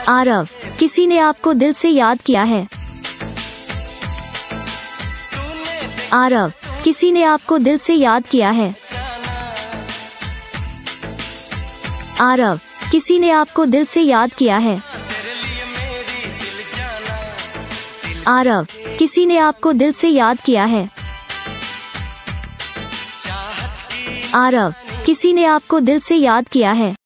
आरव, किसी ने आपको दिल से याद किया है। आरव, किसी ने आपको दिल से याद किया है। आरव, किसी ने आपको दिल से याद किया है। आरव, किसी ने आपको दिल से याद किया है। आरव, किसी ने आपको दिल से याद किया है।